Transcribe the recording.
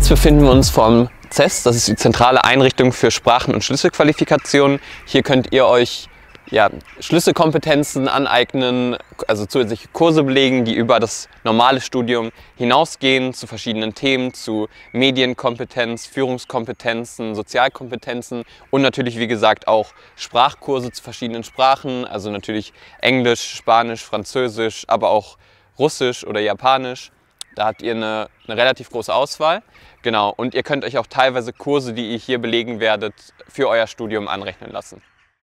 Jetzt befinden wir uns vom CES, das ist die zentrale Einrichtung für Sprachen- und Schlüsselqualifikationen. Hier könnt ihr euch Schlüsselkompetenzen aneignen, also zusätzliche Kurse belegen, die über das normale Studium hinausgehen, zu verschiedenen Themen, zu Medienkompetenz, Führungskompetenzen, Sozialkompetenzen und natürlich, wie gesagt, auch Sprachkurse zu verschiedenen Sprachen, also natürlich Englisch, Spanisch, Französisch, aber auch Russisch oder Japanisch. Da habt ihr eine relativ große Auswahl. Genau, und ihr könnt euch auch teilweise Kurse, die ihr hier belegen werdet, für euer Studium anrechnen lassen.